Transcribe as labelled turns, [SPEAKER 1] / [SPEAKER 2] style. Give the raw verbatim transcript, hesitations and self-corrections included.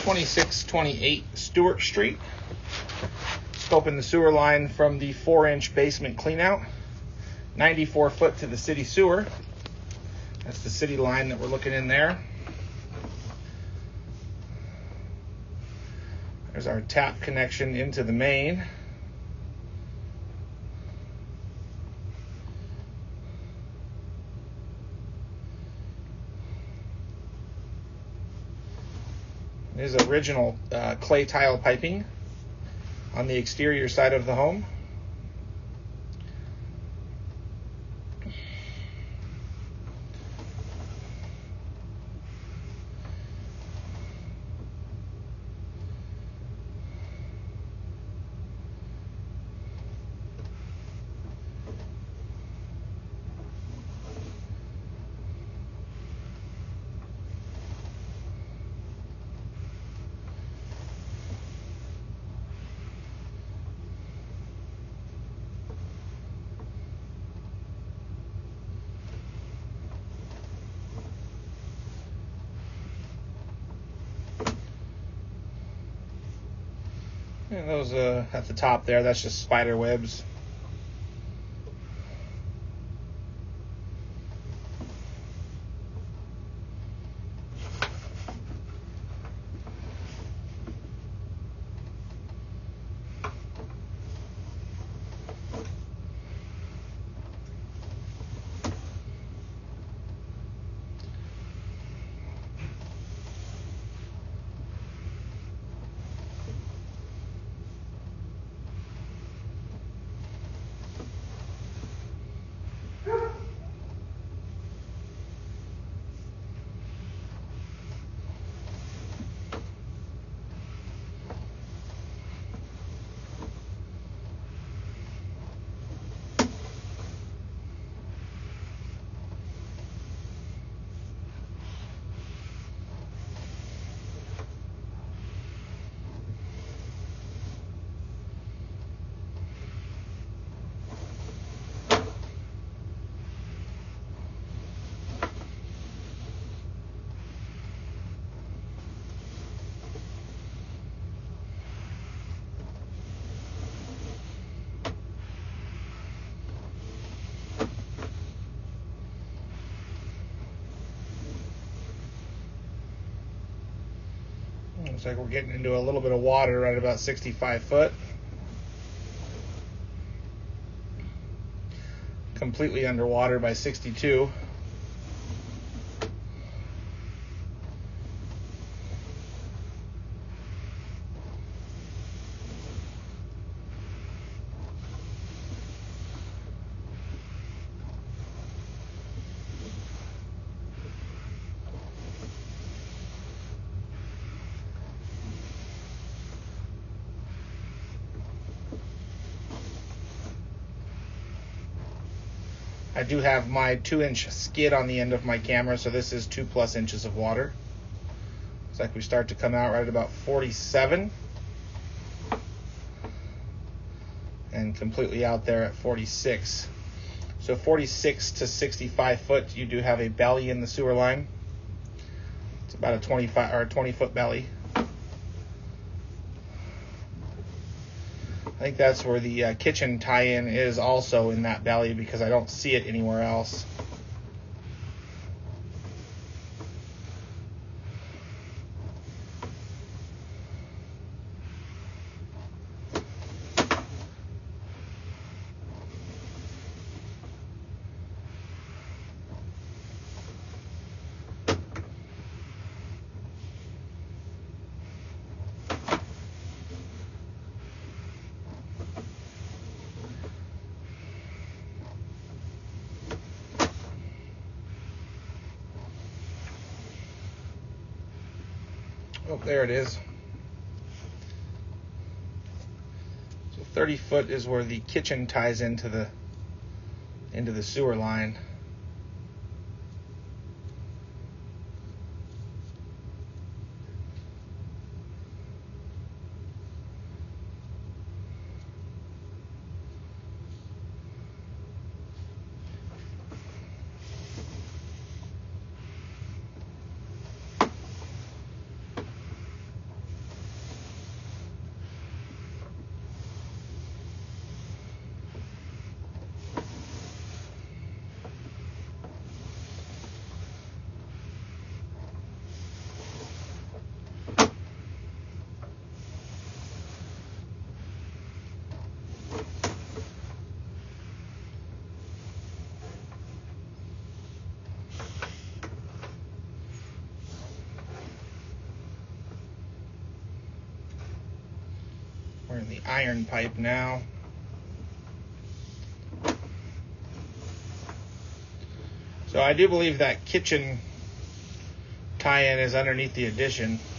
[SPEAKER 1] twenty-six twenty-eight Stewart Street. Scoping the sewer line from the four inch basement cleanout. ninety-four foot to the city sewer. That's the city line that we're looking in there. There's our tap connection into the main. There's original uh, clay tile piping on the exterior side of the home. And those uh, at the top there, that's just spider webs. Looks like we're getting into a little bit of water right about sixty-five foot. Completely underwater by sixty-two. I do have my two inch skid on the end of my camera, so this is two plus inches of water. Looks like we start to come out right at about forty-seven. And completely out there at forty-six. So forty-six to sixty-five foot, you do have a belly in the sewer line. It's about a twenty-five or a twenty foot belly. I think that's where the uh, kitchen tie-in is, also in that belly, because I don't see it anywhere else. Oh, there it is. So thirty foot is where the kitchen ties into the into the sewer line. We're in the iron pipe now. So I do believe that kitchen tie-in is underneath the addition.